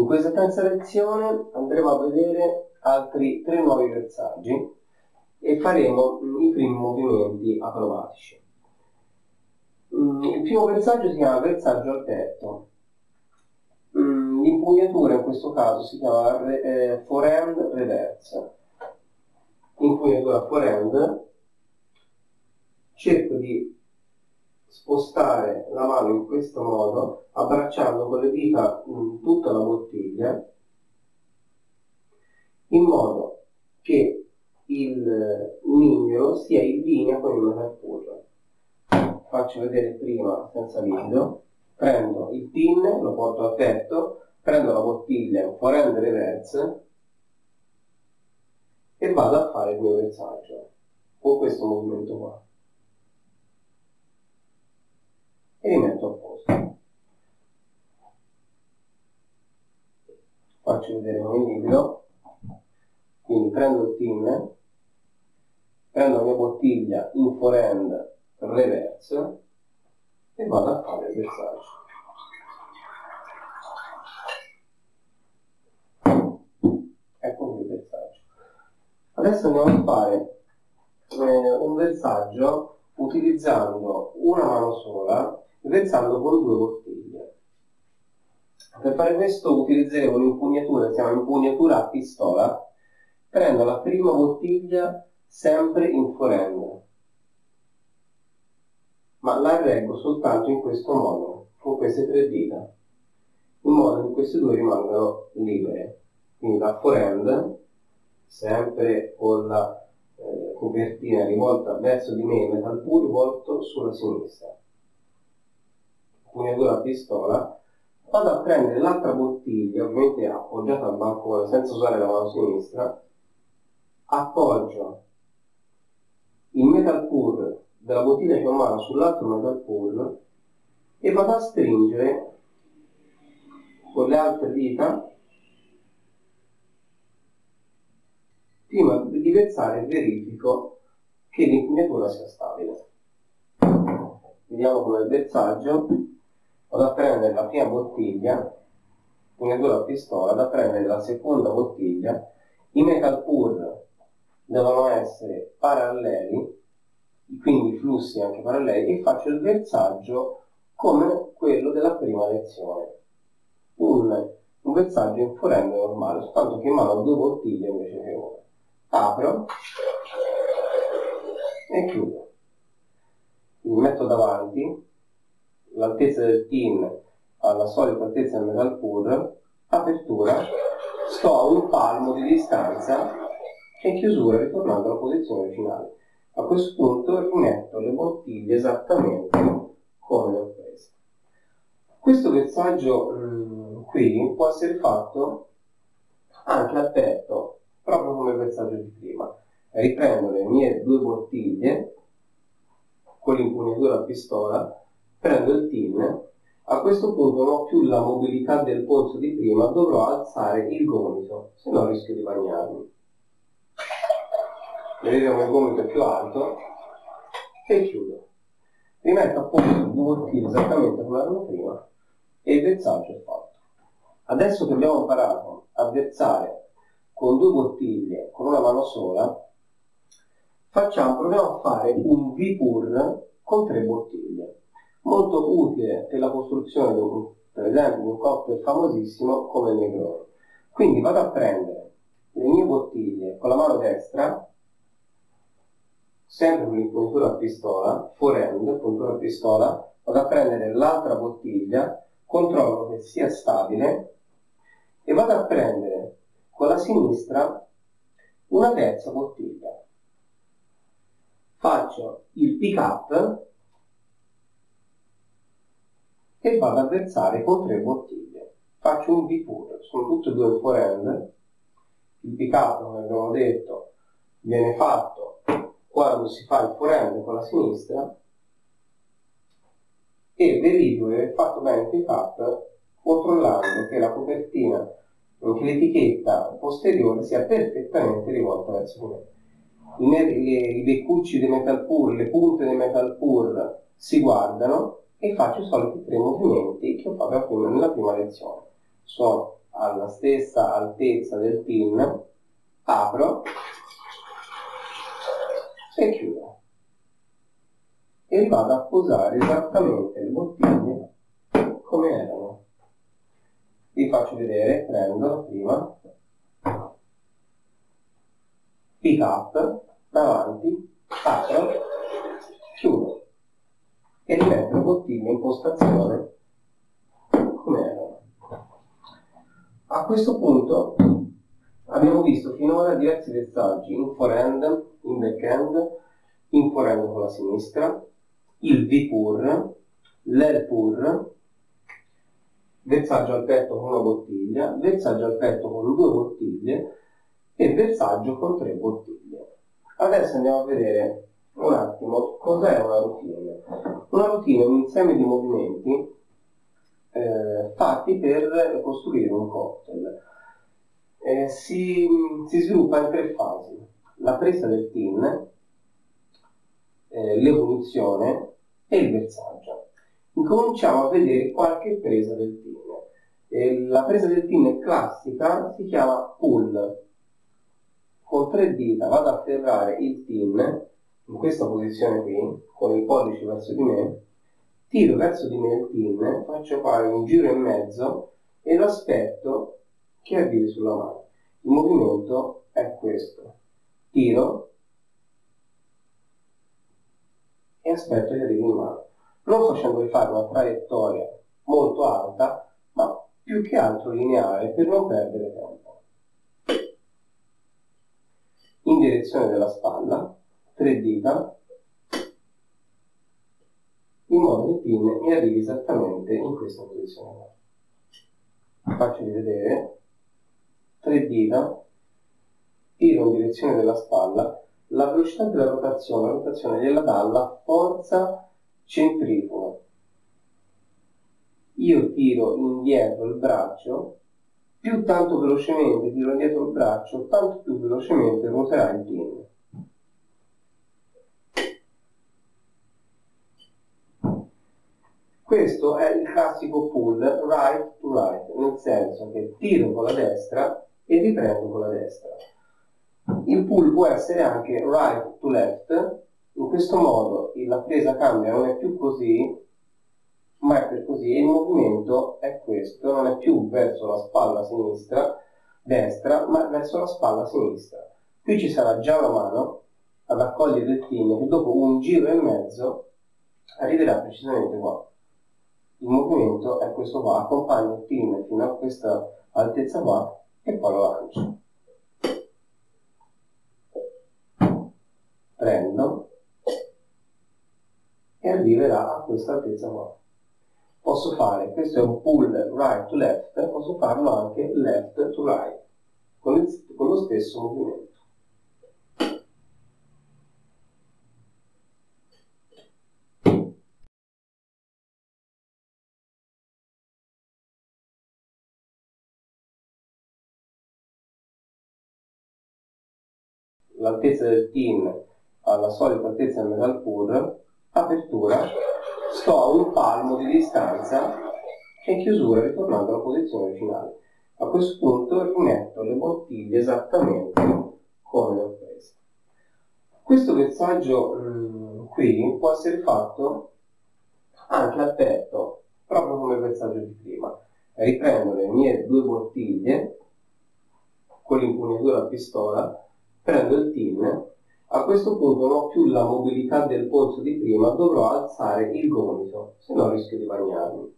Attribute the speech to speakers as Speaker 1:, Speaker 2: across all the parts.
Speaker 1: In questa terza lezione andremo a vedere altri 3 nuovi versaggi e faremo i primi movimenti acrobatici. Il primo versaggio si chiama versaggio al petto. L'impugnatura in questo caso si chiama forehand reverse. Impugnatura forehand, cerco di spostare la mano in questo modo, abbracciando con le dita tutta la bottiglia, in modo che il mignolo sia in linea con il metal pour. Faccio vedere prima senza video. Prendo il pin, lo porto al petto, prendo la bottiglia in forehand reverse e vado a fare il mio versaggio con questo movimento qua e rimetto a posto. Faccio vedere come liquido. Quindi prendo il pin, prendo la mia bottiglia in forehand reverse e vado a fare il versaggio. Ecco il versaggio. Adesso andiamo a fare un versaggio utilizzando una mano sola, versando con 2 bottiglie. Per fare questo utilizzeremo un'impugnatura, si chiama impugnatura a pistola. Prendo la prima bottiglia sempre in forehand, ma la reggo soltanto in questo modo, con queste 3 dita, in modo che queste 2 rimangano libere. Quindi la forehand, sempre con la copertina rivolta verso di me, metal pour rivolto sulla sinistra. Impugnatura a pistola, vado a prendere l'altra bottiglia, ovviamente appoggiata al bancone senza usare la mano sinistra, appoggio il metal pour della bottiglia che ho in mano sull'altro metal pour e vado a stringere con le altre dita prima di versare. Verifico che l'impugnatura sia stabile. Vediamo come il versaggio. Vado a prendere la prima bottiglia, impugnatura a pistola, vado a prendere la seconda bottiglia, i metal pour devono essere paralleli, quindi i flussi anche paralleli, e faccio il versaggio come quello della prima lezione. Un versaggio in forehand normale, soltanto che in mano ho 2 bottiglie invece che una. Apro e chiudo. Mi metto davanti, l'altezza del pin alla solita altezza del metal pour, apertura, sto a un palmo di distanza e chiusura ritornando alla posizione finale. A questo punto rimetto le bottiglie esattamente come le ho prese. Questo versaggio qui può essere fatto anche al petto, proprio come il versaggio di prima. Riprendo le mie 2 bottiglie con l'impugnatura a pistola, prendo il pin, a questo punto non ho più la mobilità del polso di prima, dovrò alzare il gomito, se no rischio di bagnarmi. Vedete come il gomito è più alto e chiudo. Rimetto a posto le 2 bottiglie esattamente come erano prima e il versaggio è fatto. Adesso che abbiamo imparato a versare con 2 bottiglie con una mano sola, proviamo a fare un V-pour con 3 bottiglie. Molto utile per la costruzione per esempio di un cocktail famosissimo come il Negroni. Quindi vado a prendere le mie bottiglie con la mano destra, sempre con l'impugnatura a pistola, forehand, impugnatura a pistola, vado a prendere l'altra bottiglia, controllo che sia stabile e vado a prendere con la sinistra una terza bottiglia. Faccio il pick up e vado a versare con 3 bottiglie. Faccio un V-pour, sono tutte e 2 in forehand. Il pick up, come abbiamo detto, viene fatto quando si fa il forehand con la sinistra e verifico di aver fatto bene il pick up controllando che la copertina, che l'etichetta posteriore sia perfettamente rivolta verso me. I beccucci di metal pour, le punte di metal pour si guardano e faccio i soliti 3 movimenti che ho fatto nella prima lezione. Sono alla stessa altezza del tin, apro e chiudo. E vado a posare esattamente le bottiglie come erano. Vi faccio vedere, prendo la prima, pick up, davanti, apro, chiudo e rimetto le bottiglie in postazione come erano. A questo punto abbiamo visto finora diversi versaggi in forehand, in backhand, in forehand con la sinistra, il V-pur, l'L-pur, versaggio al petto con una bottiglia, versaggio al petto con 2 bottiglie e versaggio con 3 bottiglie. Adesso andiamo a vedere un attimo cos'è una routine. Una routine è un insieme di movimenti fatti per costruire un cocktail. Si sviluppa in 3 fasi: la presa del tin, l'evoluzione e il versaggio. Incominciamo a vedere qualche presa del tin. La presa del tin classica si chiama pull. Con 3 dita vado a afferrare il tin in questa posizione qui, con il pollice verso di me, tiro verso di me il tin, faccio fare un giro e mezzo e lo aspetto che arrivi sulla mano. Il movimento è questo: tiro e aspetto che arrivi in mano, non facendovi fare una traiettoria molto alta, ma più che altro lineare per non perdere tempo. In direzione della spalla, 3 dita, in modo che il pin mi arrivi esattamente in questa posizione. Faccio vedere, 3 dita, tiro in direzione della spalla, la velocità della rotazione, la rotazione gliela dà la forza centrifuga. Io tiro indietro il braccio, più tanto velocemente tiro indietro il braccio, tanto più velocemente ruoterà il pin. Questo è il classico pull right to right, nel senso che tiro con la destra e riprendo con la destra. Il pull può essere anche right to left, in questo modo la presa cambia, non è più così, ma è per così, e il movimento è questo, non è più verso la spalla destra, ma verso la spalla sinistra. Qui ci sarà già la mano ad accogliere il pin che dopo un giro e mezzo arriverà precisamente qua. Il movimento è questo qua, accompagno il pin fino a questa altezza qua e poi lo lancio. Prendo e arriverà a questa altezza qua. Posso fare, questo è un pull right to left, posso farlo anche left to right, con lo stesso movimento. L'altezza del tin alla solita altezza del metal pour, apertura, sto a un palmo di distanza e chiusura ritornando alla posizione finale. A questo punto rimetto le bottiglie esattamente come le ho prese. Questo versaggio qui può essere fatto anche al petto, proprio come il versaggio di prima. Riprendo le mie 2 bottiglie con l'impugnatura a pistola, prendo il tin, a questo punto non ho più la mobilità del polso di prima, dovrò alzare il gomito, se no rischio di bagnarmi.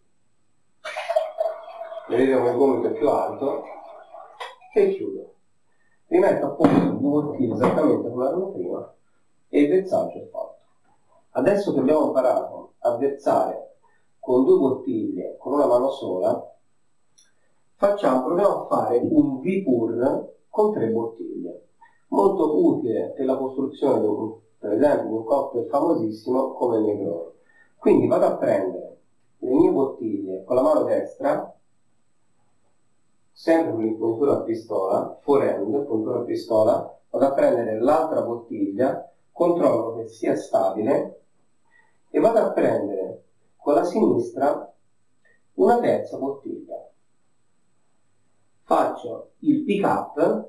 Speaker 1: Vedete come il gomito è più alto e chiudo. Rimetto a posto le 2 bottiglie esattamente come erano prima e il versaggio è fatto. Adesso che abbiamo imparato a versare con 2 bottiglie con una mano sola, proviamo a fare un V-pur con 3 bottiglie. Molto utile per la costruzione, per esempio, di un cocktail famosissimo come il Negroni. Quindi vado a prendere le mie bottiglie con la mano destra, sempre con l'impugnatura a pistola, forehand, puntura a pistola, vado a prendere l'altra bottiglia, controllo che sia stabile e vado a prendere con la sinistra una terza bottiglia. faccio il pick up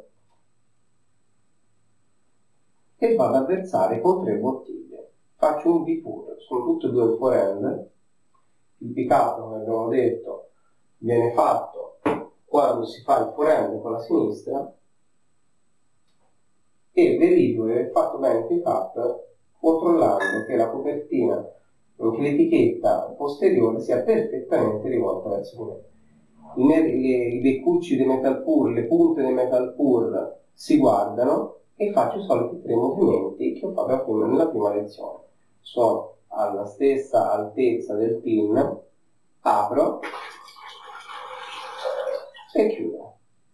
Speaker 1: e vado a versare con 3 bottiglie. Faccio un V-pur, sono tutte e due il forehand. Il pick up, come abbiamo detto, viene fatto quando si fa il forehand con la sinistra, e verifico di aver fatto bene il pick up controllando che la copertina, che l'etichetta posteriore sia perfettamente rivolta verso di me. I beccucci di Metal Pur, le punte di Metal Pur si guardano e faccio i soliti 3 movimenti che ho fatto prima nella prima lezione. Sono alla stessa altezza del pin, apro e chiudo.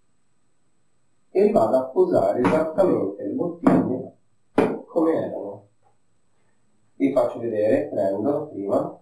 Speaker 1: E vado a posare esattamente le bottiglie come erano. Vi faccio vedere, prendo la prima,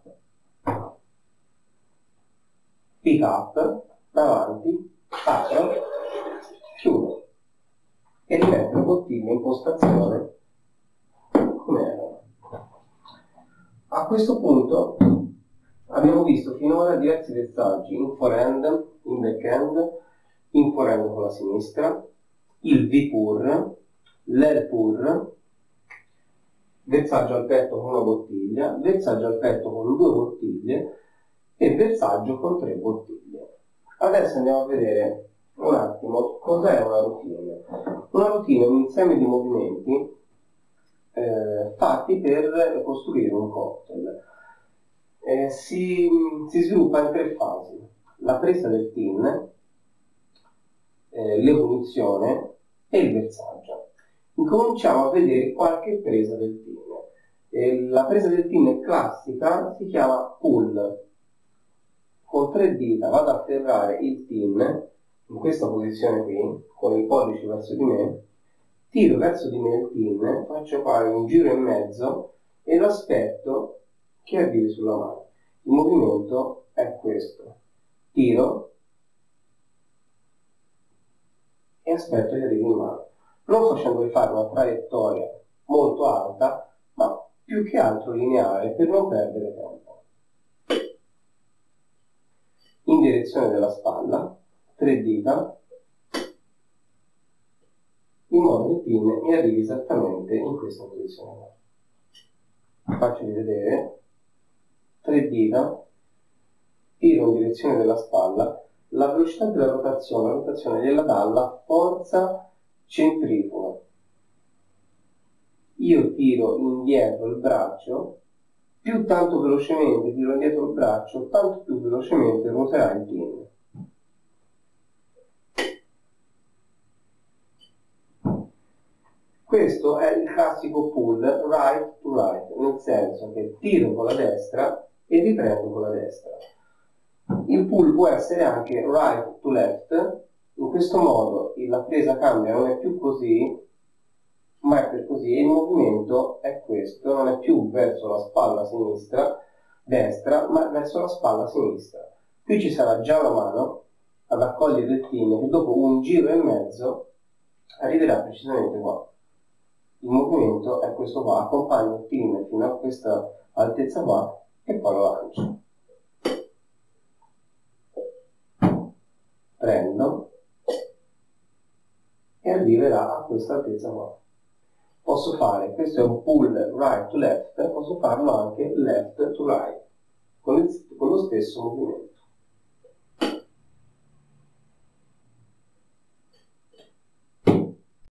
Speaker 1: pick up, davanti, apro, chiudo e rimetto le bottiglie in postazione come erano. A questo punto abbiamo visto finora diversi versaggi in forehand, in backhand, in forehand con la sinistra, il V-pur, l'L-pur, versaggio al petto con una bottiglia, versaggio al petto con 2 bottiglie e versaggio con 3 bottiglie. Adesso andiamo a vedere un attimo cos'è una routine. Una routine è un insieme di movimenti fatti per costruire un cocktail. Si sviluppa in 3 fasi: la presa del tin, l'evoluzione e il versaggio. Incominciamo a vedere qualche presa del tin. La presa del tin classica si chiama pull. Con 3 dita vado a afferrare il tin in questa posizione qui, con il pollice verso di me, tiro verso di me il tin, faccio fare un giro e mezzo e lo aspetto che arrivi sulla mano. Il movimento è questo: tiro e aspetto che arrivi in mano, non facendovi fare una traiettoria molto alta, ma più che altro lineare per non perdere tempo. In direzione della spalla, 3 dita, in modo che il pin mi arrivi esattamente in questa posizione. Faccio rivedere: 3 dita, tiro in direzione della spalla, la velocità della rotazione, la rotazione gliela dà la forza centrifuga. Io tiro indietro il braccio, più tanto velocemente tiro indietro il braccio, tanto più velocemente ruoterà il pin. Questo è il classico pull right to right, nel senso che tiro con la destra e riprendo con la destra. Il pull può essere anche right to left, in questo modo la presa cambia, non è più così, ma è per così, e il movimento è questo, non è più verso la spalla destra, ma verso la spalla sinistra. Qui ci sarà già la mano ad accogliere il pin che dopo un giro e mezzo arriverà precisamente qua. Il movimento è questo qua, accompagno il pin fino a questa altezza qua e poi lo lancio. Prendo e arriverà a questa altezza qua. Posso fare, questo è un pull right to left, posso farlo anche left to right, con lo stesso movimento.